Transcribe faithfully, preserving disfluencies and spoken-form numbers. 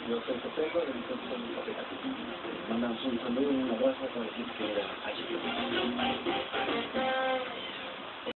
Yo soy Copeco, del Centro de Capitán. Mandamos un saludo y un abrazo para decir que era allí.